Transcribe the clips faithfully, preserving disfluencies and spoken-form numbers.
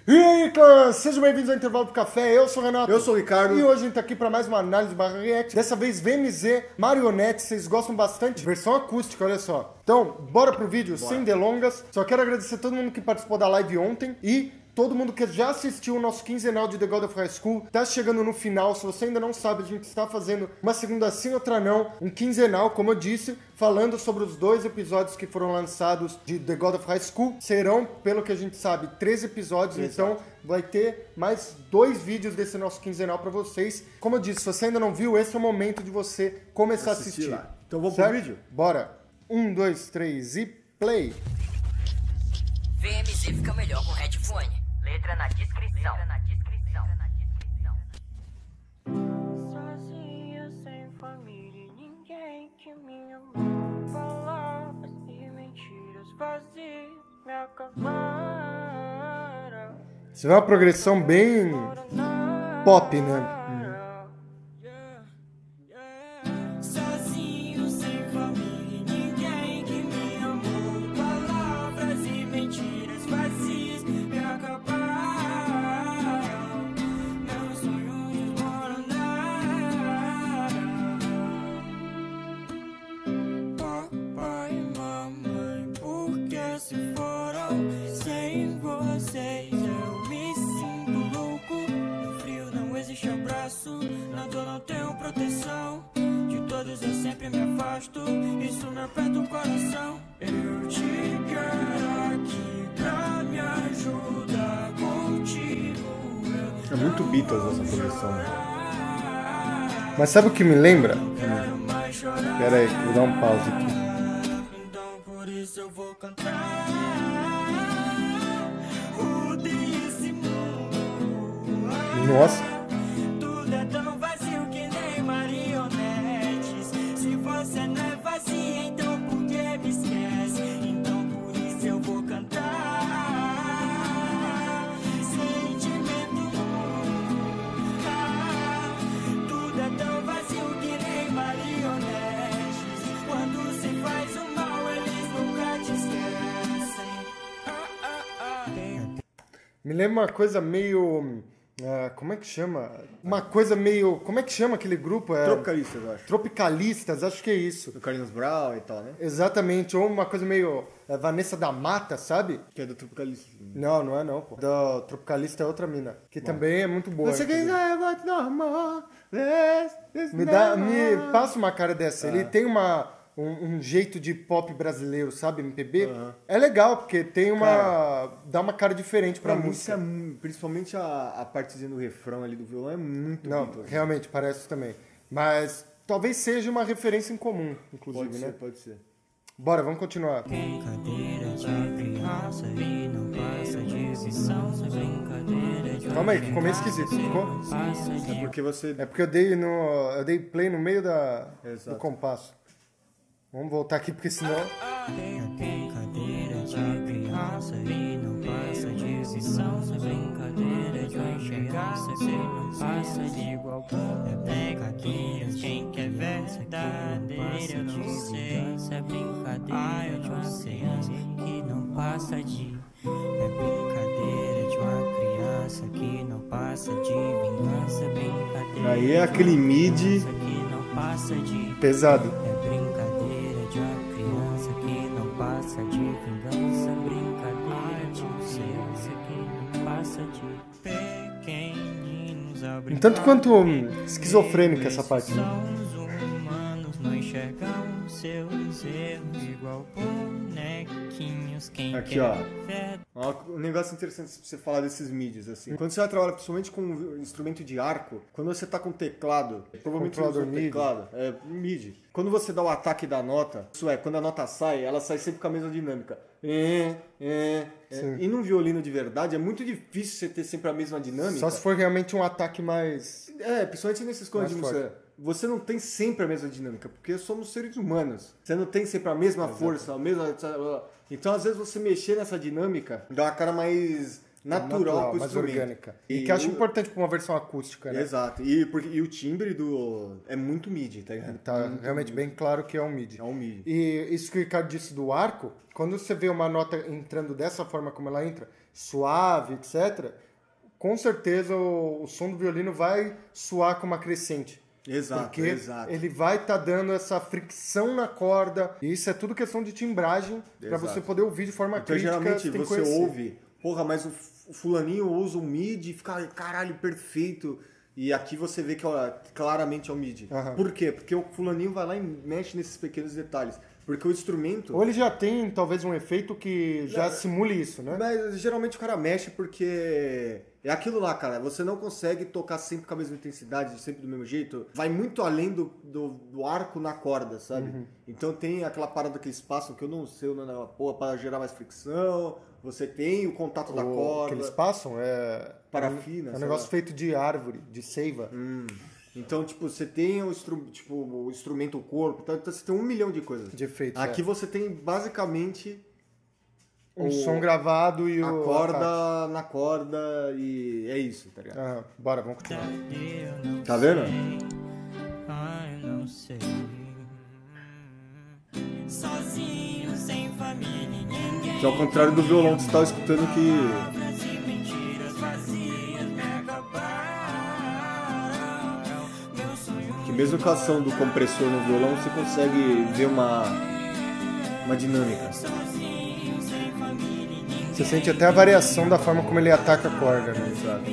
E aí, clã, sejam bem-vindos ao Intervalo do Café, eu sou o Renato. Eu sou o Ricardo. E hoje a gente tá aqui pra mais uma análise barra react. Dessa vez V M Z Marionette, vocês gostam bastante? Versão acústica, olha só. Então, bora pro vídeo, bora. Sem delongas. Só quero agradecer a todo mundo que participou da live ontem e todo mundo que já assistiu o nosso quinzenal de The God of High School. Tá chegando no final, se você ainda não sabe, a gente está fazendo uma segunda sim, outra não, um quinzenal, como eu disse, falando sobre os dois episódios que foram lançados de The God of High School. Serão, pelo que a gente sabe, treze episódios, exato. Então vai ter mais dois vídeos desse nosso quinzenal pra vocês. Como eu disse, se você ainda não viu, esse é o momento de você começar a assistir. Lá. Então vamos certo? pro vídeo? Bora. Um, dois, três e play. V M Z fica melhor com headphone. Letra na descrição. Letra na descrição. Letra na descrição. Sozinha, sem família, ninguém que me amou. Palavras e mentiras vazias me acabaram. Você vê uma progressão bem pop, né? Sozinho, sem família, ninguém que me amou. Palavras e mentiras vazias me acabaram. Meus sonhos desmoronaram. Papai e mamãe, por que se foram? Sem vocês eu me sinto louco. No frio não existe abraço, na dor não tenho proteção. De todos eu sempre me afasto, isso me aperta o coração. Eu te quero aqui pra me ajudar contigo. É muito Beatles essa progressão. Mas sabe o que me lembra? Quero mais chorar. Pera aí, vou dar um pause aqui. Então por isso eu vou cantar. Odeio esse mundo. Nossa. Tudo é tão vazio que nem marionetes. Se você não é vazia, então por que me esquece? Então por isso eu vou cantar. Sentimento. Ah, tudo é tão vazio que nem marionetes. Quando se faz o mal, eles nunca te esquecem. Ah, ah, ah. Me lembra uma coisa meio... Uh, como é que chama? Uma coisa meio... Como é que chama aquele grupo? É... Tropicalistas, eu acho. Tropicalistas, acho que é isso. Do Carlinhos Brown e tal, né? Exatamente, ou uma coisa meio é, Vanessa da Mata, sabe? Que é do Tropicalistas. Não, não é não, pô. Do Tropicalista é outra mina, que Bom. também é muito boa. Você quem é muito normal. Me, dá, me passa uma cara dessa. Ah. Ele tem uma... Um, um jeito de pop brasileiro, sabe? M P B. Uhum. É legal, porque tem uma... Cara, dá uma cara diferente pra, pra música. música. Principalmente a, a partezinha do refrão ali do violão é muito Não, bonito, realmente, parece também. Mas talvez seja uma referência em comum, inclusive, pode né? Ser, pode ser. Bora, vamos continuar. Brincadeira de criança e não passa de visão. Brincadeira de Calma aí, ficou meio esquisito, ficou? É porque você... É porque eu dei, no, eu dei play no meio da, do compasso. Vamos voltar aqui, porque senão... Brincadeira de criança e não passa de visão. Brincadeira de criança e não passa de igual. É brincadeira de quem quer verdadeira. Eu não sei se é brincadeira de uma criança que não passa de... É brincadeira de uma criança que não passa de vingança. Brincadeira aí é aquele midi que não passa de... pesado. É brincadeira de uma criança que não passa de vingança. Brincadeira de criança que não passa de pequeninos a brincar. Um tanto quanto esquizofrênica essa parte. São os humanos, não enxergam seus erros igual bonequinhos. Quem aqui, quer ó. ver... Um negócio interessante pra você falar desses midis, assim. Quando você vai trabalhar principalmente com um instrumento de arco, quando você tá com teclado, provavelmente você usa um teclado, é midi. Quando você dá o ataque da nota, isso é, quando a nota sai, ela sai sempre com a mesma dinâmica. É, é, é. E num violino de verdade, é muito difícil você ter sempre a mesma dinâmica. Só se for realmente um ataque mais... É, principalmente nesses coisas de música. Você não tem sempre a mesma dinâmica, porque somos seres humanos. Você não tem sempre a mesma Exato. força, a mesma... Então, às vezes, você mexer nessa dinâmica dá uma cara mais natural, natural pro mais orgânica. E, e que eu acho importante pra uma versão acústica, né? Exato. E, porque, e o timbre do... é muito midi, tá ligado? Tá muito, realmente muito. bem claro que é um midi. É um midi. E isso que o Ricardo disse do arco, quando você vê uma nota entrando dessa forma como ela entra, suave, etcétera, com certeza o, o som do violino vai soar com uma crescente. Exato, porque exato. ele vai estar tá dando essa fricção na corda. E isso é tudo questão de timbragem para você poder ouvir de forma então, crítica. Geralmente você, você ouve, porra, mas o, o fulaninho usa o midi e fica, caralho, perfeito. E aqui você vê que ó, claramente é o midi. Uhum. Por quê? Porque o fulaninho vai lá e mexe nesses pequenos detalhes. Porque o instrumento... Ou ele já tem, talvez, um efeito que já não, simule isso, né? Mas geralmente o cara mexe porque... É aquilo lá, cara. Você não consegue tocar sempre com a mesma intensidade, sempre do mesmo jeito. Vai muito além do, do, do arco na corda, sabe? Uhum. Então tem aquela parada que eles passam, que eu não sei, né? Porra, para gerar mais fricção. Você tem o contato o, da corda. O que eles passam é... Parafina. É um negócio lá. feito de árvore, de seiva. Hum. Então, tipo, você tem o, instru... tipo, o instrumento, o corpo. Então você tem um milhão de coisas. De efeitos, Aqui é. você tem, basicamente... Um o... som gravado e a o... A corda na corda e é isso, tá ligado? Ah, bora, vamos continuar. Tá vendo? Ai, não sei. Sozinho, sem família, ninguém. Que ao contrário do violão, você tava escutando que... Que mesmo com a ação do compressor no violão, você consegue ver uma... Uma dinâmica. Você sente até a variação da forma como ele ataca a corda, né? Exato.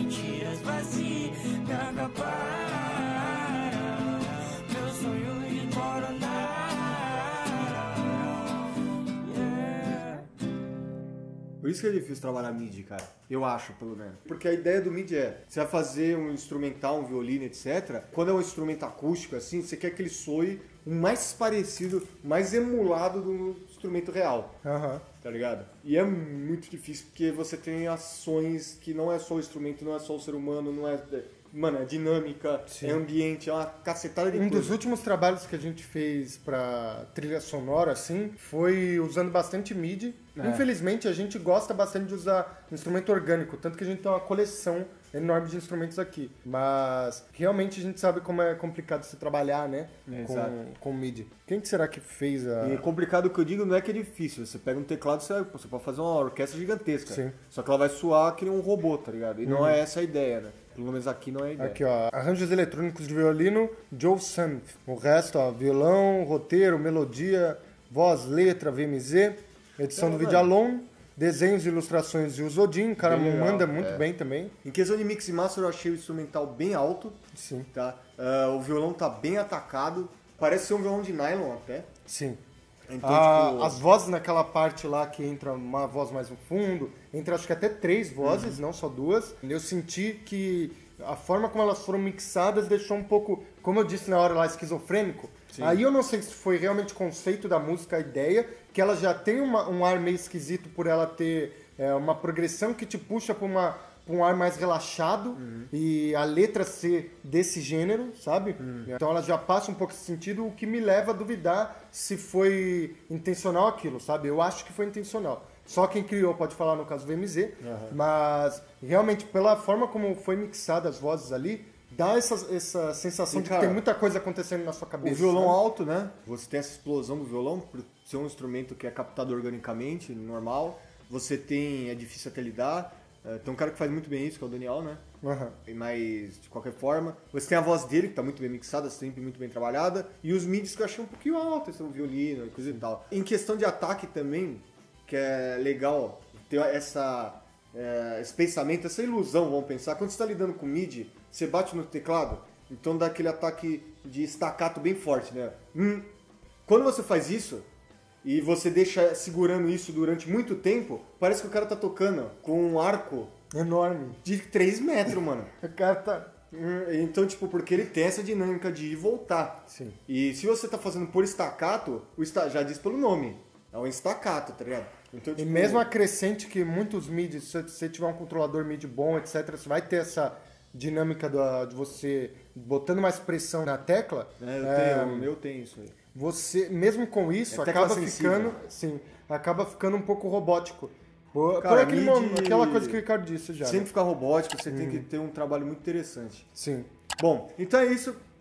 Por isso que é difícil trabalhar midi, cara. Eu acho, pelo menos. Porque a ideia do midi é, você vai fazer um instrumental, um violino, etcétera. Quando é um instrumento acústico, assim, você quer que ele soe o mais parecido, mais emulado do instrumento real. Aham. Uhum. Tá ligado? E é muito difícil porque você tem ações que não é só o instrumento, não é só o ser humano, não é... Mano, é dinâmica, Sim. é ambiente, é uma cacetada de um coisa. Um dos últimos trabalhos que a gente fez pra trilha sonora, assim, foi usando bastante midi. É. Infelizmente, a gente gosta bastante de usar instrumento orgânico, tanto que a gente tem uma coleção enorme de instrumentos aqui. Mas, realmente, a gente sabe como é complicado se trabalhar, né, é, com, com midi. Quem que será que fez a... E complicado que eu digo não é que é difícil. Você pega um teclado, você, você pode fazer uma orquestra gigantesca. Sim. Só que ela vai soar que nem um robô, tá ligado? E não uhum. é essa a ideia, né? Pelo menos aqui não é a ideia. Aqui, ó, arranjos eletrônicos de violino, Joe Sanf. O resto, ó, violão, roteiro, melodia, voz, letra, V M Z, edição é, do Video Alone, desenhos e ilustrações de Uzodin, o cara bem manda legal, muito é. bem também. Em questão de mix e master, eu achei o instrumental bem alto. Sim. Tá? Uh, o violão tá bem atacado, parece ser um violão de nylon até. Sim. Então, ah, tipo... As vozes naquela parte lá que entra uma voz mais no fundo, entra acho que até três vozes, uhum. não só duas. Eu senti que a forma como elas foram mixadas deixou um pouco, como eu disse na hora lá, esquizofrênico. Sim. Aí eu não sei se foi realmente o conceito da música, a ideia, que ela já tem uma, um ar meio esquisito por ela ter é, uma progressão que te puxa para uma... um ar mais relaxado uhum. e a letra ser desse gênero, sabe? Uhum. Então ela já passa um pouco esse sentido, o que me leva a duvidar se foi intencional aquilo, sabe? Eu acho que foi intencional. Só quem criou pode falar no caso do V M Z, uhum. mas realmente pela forma como foi mixada as vozes ali, dá essa, essa sensação e, de cara, que tem muita coisa acontecendo na sua cabeça. O violão sabe? Alto, né? Você tem essa explosão do violão, por ser um instrumento que é captado organicamente, normal. Você tem, é difícil até lidar. Uh, tem um cara que faz muito bem isso, que é o Daniel, né? Uhum. Mas, de qualquer forma, você tem a voz dele, que tá muito bem mixada, sempre muito bem trabalhada, e os midis que eu achei um pouquinho alto, esse violino e coisa e tal. Em questão de ataque também, que é legal ter essa, é, esse pensamento, essa ilusão, vamos pensar. Quando você tá lidando com midi, você bate no teclado, então dá aquele ataque de staccato bem forte, né? Hum. Quando você faz isso, e você deixa segurando isso durante muito tempo, parece que o cara tá tocando com um arco enorme de três metros, mano. O cara tá... Então, tipo, porque ele tem essa dinâmica de ir e voltar. Sim. E se você tá fazendo por staccato, o esta... já diz pelo nome, é um staccato, tá ligado? Então, tipo... E mesmo a crescente que muitos midis, se você tiver um controlador midi bom, etcétera, você vai ter essa dinâmica do, de você botando mais pressão na tecla. É, eu, é... tenho, o meu tem isso aí. Você, mesmo com isso, é acaba sensível. ficando, sim, acaba ficando um pouco robótico. Por, Cara, por aquele midi... momento, aquela coisa que o Ricardo disse já. Sempre né? ficar robótico, você hum. tem que Uhum. ter um trabalho muito interessante. Sim. Bom, então é isso.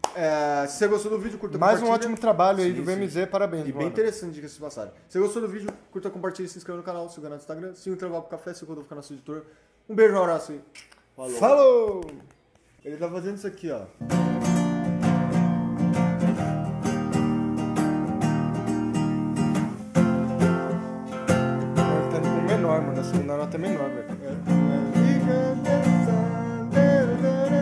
É, se você gostou do vídeo, curta, Mais compartilha. um ótimo trabalho aí Sim, do V M Z, parabéns, E mano. bem interessante, diga-se de passagem. Se você gostou do vídeo, curta, compartilha, se inscreva no canal, siga no Instagram, siga o Intervalo pro Café, siga o canal nosso editor. Um beijo, um abraço aí. Falou! Falou! Ele tá fazendo isso aqui, ó. Ele tá indo com menor, mano. A segunda nota é menor, velho. É.